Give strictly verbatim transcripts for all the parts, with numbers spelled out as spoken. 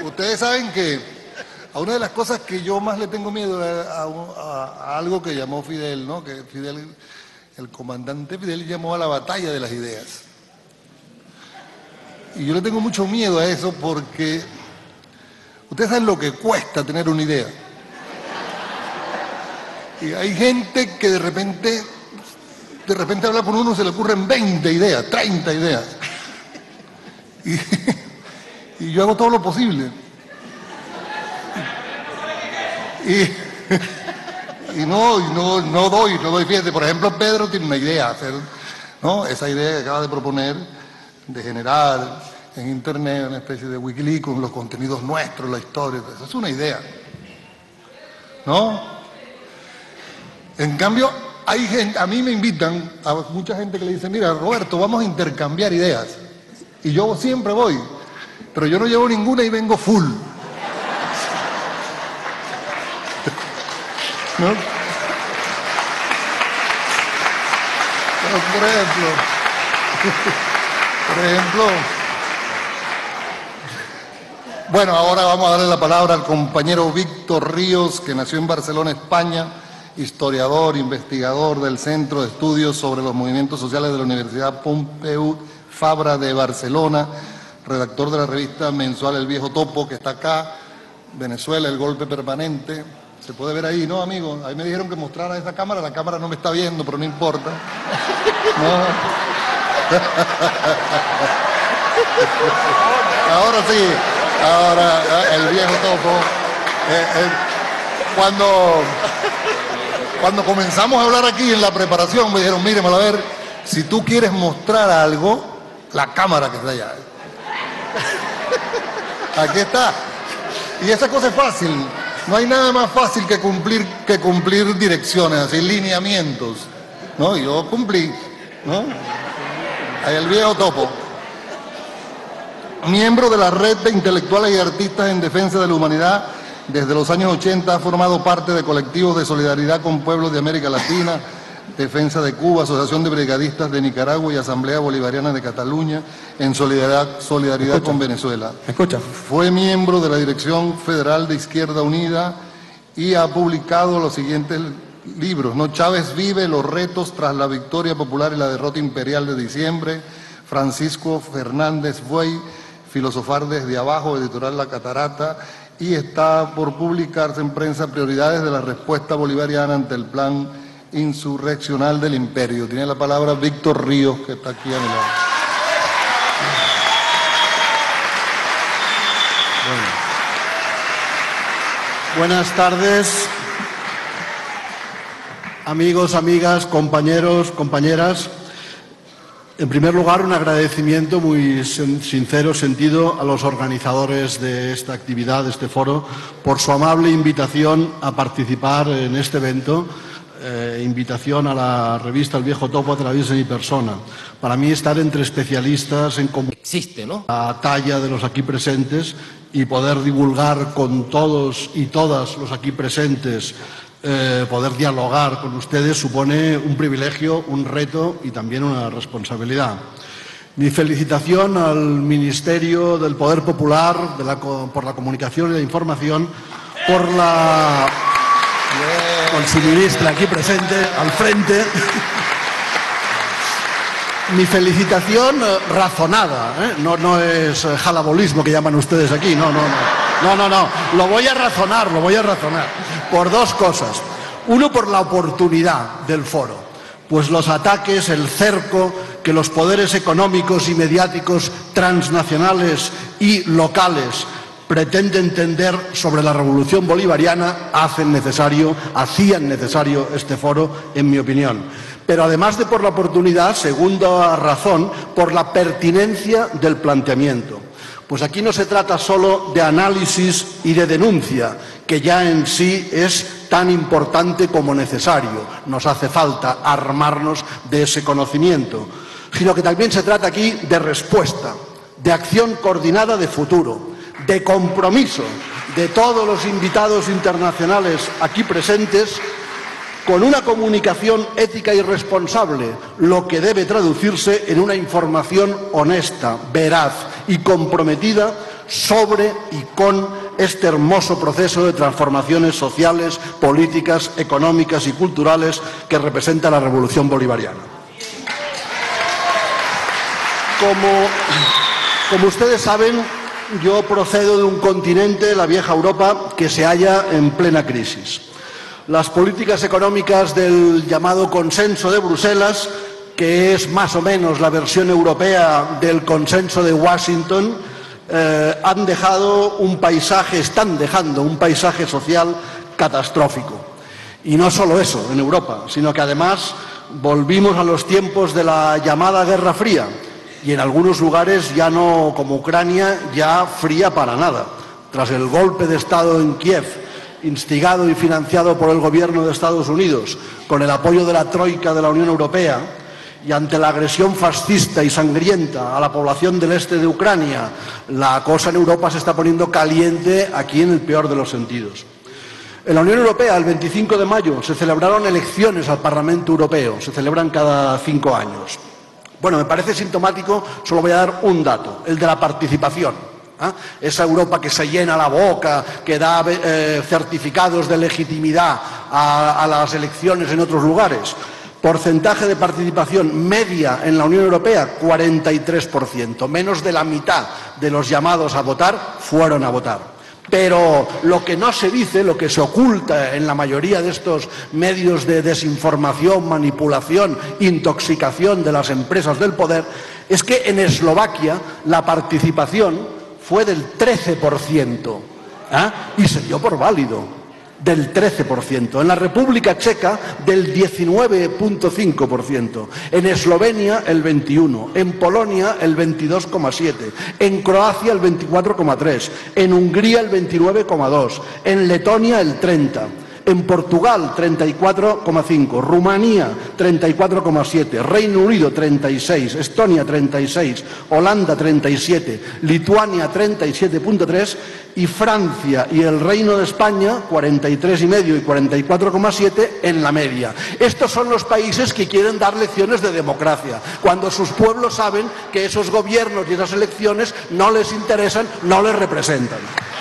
Ustedes saben que a una de las cosas que yo más le tengo miedo es a, a, a algo que llamó Fidel, ¿no? Que Fidel, el comandante Fidel llamó a la batalla de las ideas. Y yo le tengo mucho miedo a eso porque ustedes saben lo que cuesta tener una idea. Y hay gente que de repente, de repente habla por uno, se le ocurren veinte ideas, treinta ideas. Y, y yo hago todo lo posible. Y, y no, y no, no doy, no doy, fíjate, por ejemplo, Pedro tiene una idea, hacer, ¿no? Esa idea que acaba de proponer, de generar en internet una especie de Wikileaks con los contenidos nuestros, la historia, eso es una idea, ¿no? En cambio, hay gente, a mí me invitan, a mucha gente que le dice, mira, Roberto, vamos a intercambiar ideas. Y yo siempre voy, pero yo no llevo ninguna y vengo full. ¿No? Por ejemplo, por ejemplo, bueno, ahora vamos a darle la palabra al compañero Víctor Ríos, que nació en Barcelona, España, historiador, investigador del Centro de Estudios sobre los Movimientos Sociales de la Universidad Pompeu Fabra de Barcelona, redactor de la revista mensual El Viejo Topo, que está acá, Venezuela, El Golpe Permanente. Se puede ver ahí, ¿no, amigo? Ahí me dijeron que mostrara esa cámara, la cámara no me está viendo, pero no importa. ¿No? Ahora sí, ahora El Viejo Topo. Eh, eh, cuando, cuando comenzamos a hablar aquí en la preparación, me dijeron, mire, a ver, si tú quieres mostrar algo, la cámara que está allá. Aquí está. Y esa cosa es fácil. No hay nada más fácil que cumplir, que cumplir direcciones, así, lineamientos, ¿no? Yo cumplí, ¿no? Ahí El Viejo Topo. Miembro de la red de intelectuales y artistas en defensa de la humanidad, desde los años ochenta ha formado parte de colectivos de solidaridad con pueblos de América Latina, Defensa de Cuba, Asociación de Brigadistas de Nicaragua y Asamblea Bolivariana de Cataluña, en solidaridad, solidaridad con Venezuela. Escucha. Fue miembro de la Dirección Federal de Izquierda Unida y ha publicado los siguientes libros, ¿no? Chávez vive, los retos tras la victoria popular y la derrota imperial de diciembre, Francisco Fernández Buey, Filosofar desde abajo, editorial La Catarata, y está por publicarse en prensa Prioridades de la respuesta bolivariana ante el plan insurreccional del imperio. Tiene la palabra Víctor Ríos, que está aquí a mi lado. Bueno. Buenas tardes, amigos, amigas, compañeros, compañeras. En primer lugar, un agradecimiento muy sincero, sentido a los organizadores de esta actividad, de este foro, por su amable invitación a participar en este evento. Eh, invitación a la revista El Viejo Topo a través de mi persona. Para mí estar entre especialistas en existe, ¿no? La talla de los aquí presentes y poder divulgar con todos y todas los aquí presentes, eh, poder dialogar con ustedes supone un privilegio, un reto y también una responsabilidad. Mi felicitación al Ministerio del Poder Popular de la, por la Comunicación y la Información por la... con su ministra aquí presente, al frente. Mi felicitación eh, razonada, ¿eh? no, no es eh, jalabolismo que llaman ustedes aquí, no, no, no, no, no, no, lo voy a razonar, lo voy a razonar, por dos cosas. Uno, por la oportunidad del foro, pues los ataques, el cerco que los poderes económicos y mediáticos transnacionales y locales pretenden tender sobre la revolución bolivariana hacen necesario, hacían necesario este foro, en mi opinión. Pero además de por la oportunidad, segunda razón, por la pertinencia del planteamiento. Pues aquí no se trata solo de análisis y de denuncia, que ya en sí es tan importante como necesario. Nos hace falta armarnos de ese conocimiento, sino que también se trata aquí de respuesta, de acción coordinada de futuro, de compromiso de todos los invitados internacionales aquí presentes con una comunicación ética y responsable, lo que debe traducirse en una información honesta, veraz y comprometida sobre y con este hermoso proceso de transformaciones sociales, políticas, económicas y culturales que representa la Revolución Bolivariana. Como, como ustedes saben, yo procedo de un continente, la vieja Europa, que se halla en plena crisis. Las políticas económicas del llamado consenso de Bruselas, que es más o menos la versión europea del consenso de Washington, eh, han dejado un paisaje, están dejando un paisaje social catastrófico. Y no solo eso en Europa, sino que además volvimos a los tiempos de la llamada Guerra Fría, y en algunos lugares ya no, como Ucrania, ya fría para nada. Tras el golpe de Estado en Kiev, instigado y financiado por el gobierno de Estados Unidos, con el apoyo de la Troika de la Unión Europea, y ante la agresión fascista y sangrienta a la población del este de Ucrania, la cosa en Europa se está poniendo caliente, aquí en el peor de los sentidos. En la Unión Europea, el veinticinco de mayo, se celebraron elecciones al Parlamento Europeo, se celebran cada cinco años. Bueno, me parece sintomático, solo voy a dar un dato, el de la participación. ¿eh? Esa Europa que se llena la boca, que da eh, certificados de legitimidad a, a las elecciones en otros lugares. Porcentaje de participación media en la Unión Europea, cuarenta y tres por ciento. Menos de la mitad de los llamados a votar fueron a votar. Pero lo que no se dice, lo que se oculta en la mayoría de estos medios de desinformación, manipulación, intoxicación de las empresas del poder, es que en Eslovaquia la participación fue del trece por ciento ¿eh? y se dio por válido. Del trece por ciento, en la República Checa del diecinueve punto cinco por ciento, en Eslovenia el veintiuno por ciento, en Polonia el veintidós coma siete por ciento, en Croacia el veinticuatro coma tres por ciento, en Hungría el veintinueve coma dos por ciento, en Letonia el treinta por ciento, en Portugal treinta y cuatro coma cinco por ciento, Rumanía treinta y cuatro coma siete por ciento, Reino Unido treinta y seis por ciento, Estonia treinta y seis por ciento, Holanda treinta y siete por ciento, Lituania treinta y siete punto tres por ciento y Francia y el Reino de España cuarenta y tres coma cinco por ciento y cuarenta y cuatro coma siete por ciento en la media. Estos son los países que quieren dar lecciones de democracia, cuando sus pueblos saben que esos gobiernos y esas elecciones no les interesan, no les representan.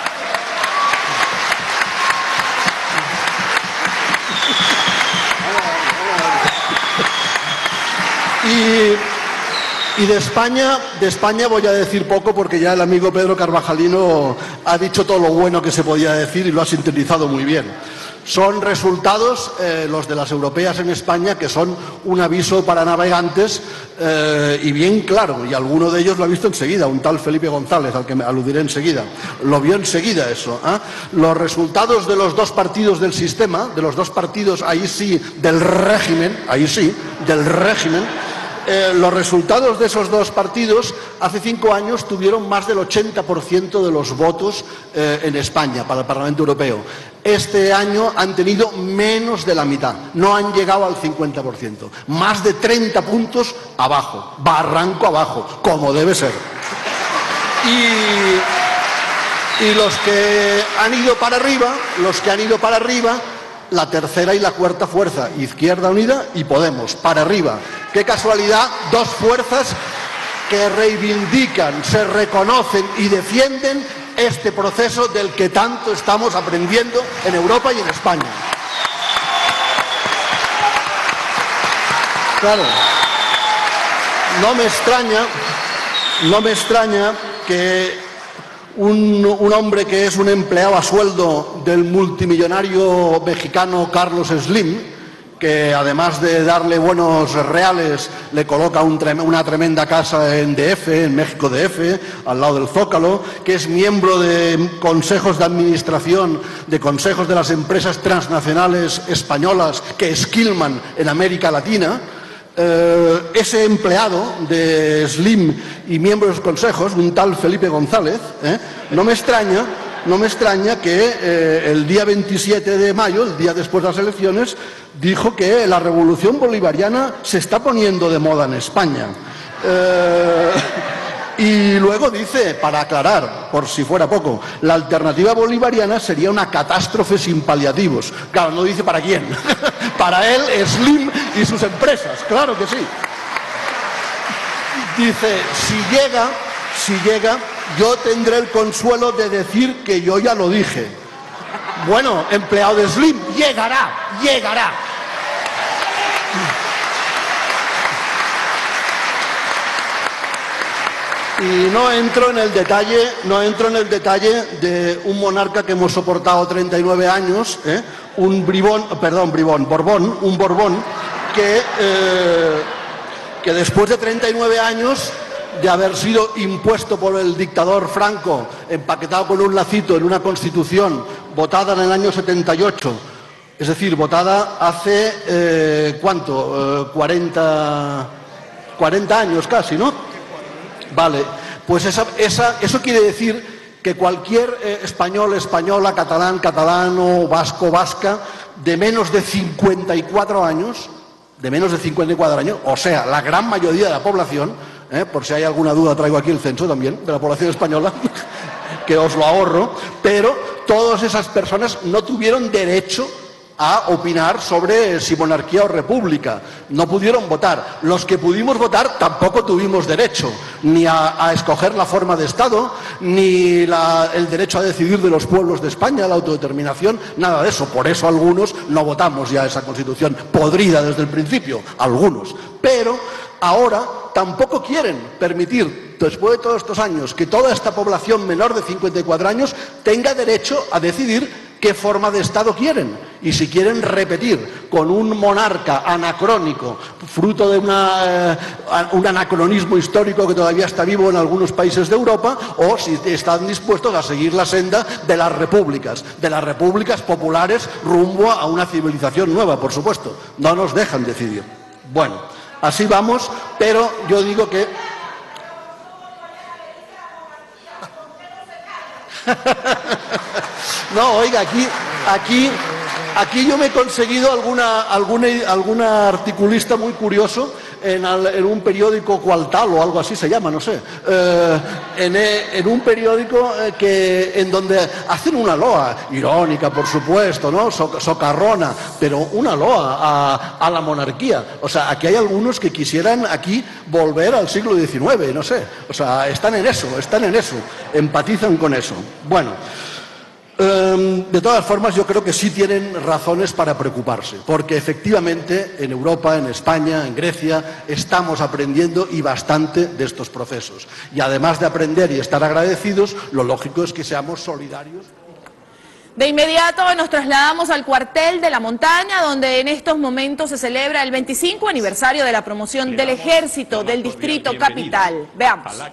Y, y de España, de España voy a decir poco porque ya el amigo Pedro Carvajalino ha dicho todo lo bueno que se podía decir y lo ha sintetizado muy bien. Son resultados, eh, los de las europeas en España, que son un aviso para navegantes eh, y bien claro, y alguno de ellos lo ha visto enseguida, un tal Felipe González, al que me aludiré enseguida, lo vio enseguida eso. ¿eh? Los resultados de los dos partidos del sistema, de los dos partidos, ahí sí, del régimen, ahí sí, del régimen, Eh, los resultados de esos dos partidos hace cinco años tuvieron más del ochenta por ciento de los votos eh, en España para el Parlamento Europeo. Este año han tenido menos de la mitad, no han llegado al cincuenta por ciento, más de treinta puntos abajo, barranco abajo, como debe ser. Y, y los que han ido para arriba, los que han ido para arriba, la tercera y la cuarta fuerza, Izquierda Unida y Podemos, para arriba. Qué casualidad, dos fuerzas que reivindican, se reconocen y defienden este proceso del que tanto estamos aprendiendo en Europa y en España. Claro, no me extraña, no me extraña que Un, un hombre que es un empleado a sueldo del multimillonario mexicano Carlos Slim, que además de darle buenos reales le coloca un, una tremenda casa en D F, en México D F, al lado del Zócalo, que es miembro de consejos de administración, de consejos de las empresas transnacionales españolas que esquilman en América Latina. Eh, ese empleado de Slim y miembro de los consejos, un tal Felipe González, eh, no me extraña, no me extraña que eh, el día veintisiete de mayo, el día después de las elecciones, dijo que la revolución bolivariana se está poniendo de moda en España. Eh, Y luego dice, para aclarar, por si fuera poco, la alternativa bolivariana sería una catástrofe sin paliativos. Claro, no dice para quién. Para él, Slim y sus empresas, claro que sí. Dice, si llega, si llega, yo tendré el consuelo de decir que yo ya lo dije. Bueno, empleado de Slim, llegará, llegará. Y no entro en el detalle, no entro en el detalle de un monarca que hemos soportado treinta y nueve años, ¿eh? un bribón, perdón, bribón, Borbón, un Borbón que, eh, que después de treinta y nueve años de haber sido impuesto por el dictador Franco, empaquetado con un lacito en una constitución votada en el año setenta y ocho, es decir, votada hace, eh, ¿cuánto? Eh, cuarenta, cuarenta años casi, ¿no? Vale, pues esa, esa, eso quiere decir que cualquier eh, español, española, catalán, catalano, vasco, vasca, de menos de cincuenta y cuatro años, de menos de cincuenta y cuatro años, o sea, la gran mayoría de la población, eh, por si hay alguna duda traigo aquí el censo también, de la población española, que os lo ahorro, pero todas esas personas no tuvieron derecho a opinar sobre si monarquía o república. No pudieron votar. Los que pudimos votar tampoco tuvimos derecho ni a, a escoger la forma de Estado, ni la, el derecho a decidir de los pueblos de España, la autodeterminación, nada de eso. Por eso algunos no votamos ya esa Constitución podrida desde el principio, algunos. Pero ahora tampoco quieren permitir, después de todos estos años, que toda esta población menor de cincuenta y cuatro años tenga derecho a decidir qué forma de Estado quieren y si quieren repetir con un monarca anacrónico, fruto de una, eh, un anacronismo histórico que todavía está vivo en algunos países de Europa, o si están dispuestos a seguir la senda de las repúblicas, de las repúblicas populares rumbo a una civilización nueva, por supuesto. No nos dejan decidir. Bueno, así vamos, pero yo digo que... No, oiga, aquí, aquí, aquí yo me he conseguido alguna, alguna, alguna articulista muy curioso en, al, en un periódico cual tal o algo así se llama, no sé, eh, en, en un periódico que, en donde hacen una loa, irónica por supuesto, ¿no? So, socarrona, pero una loa a, a la monarquía. O sea, aquí hay algunos que quisieran aquí volver al siglo diecinueve, no sé, o sea, están en eso, están en eso, empatizan con eso. Bueno. De todas formas, yo creo que sí tienen razones para preocuparse, porque efectivamente en Europa, en España, en Grecia, estamos aprendiendo y bastante de estos procesos. Y además de aprender y estar agradecidos, lo lógico es que seamos solidarios. De inmediato nos trasladamos al cuartel de la montaña, donde en estos momentos se celebra el veinticinco aniversario de la promoción del Ejército del Distrito Capital. Veamos.